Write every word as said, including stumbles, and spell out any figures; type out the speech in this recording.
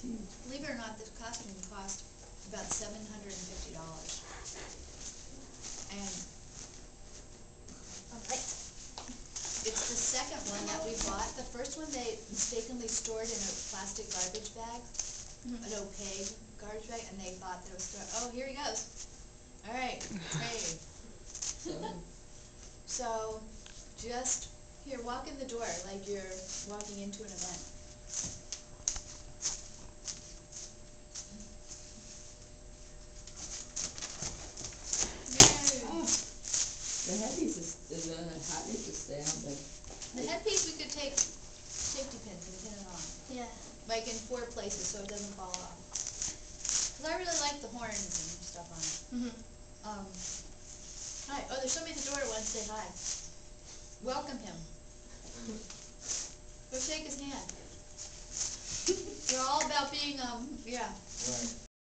huge. Believe it or not, this costume cost about seven hundred and fifty dollars. And Alright. it's the second one that we bought. The first one they mistakenly stored in a plastic garbage bag, Mhm. an opaque garbage bag, and they thought that it was stored. Oh, here he goes. All right, hey. So, So, just here, walk in the door like you're walking into an event. Yay! oh, the headpiece is, is a hot needs to stay on, but The headpiece we could take safety pins and pin it on, Yeah. like in four places so it doesn't fall off. Cause I really like the horns and stuff on it. Mhm. Um, hi. Oh, there's somebody at the door who wants to say hi. Welcome him. Go shake his hand. We're all about being, um, yeah. Right.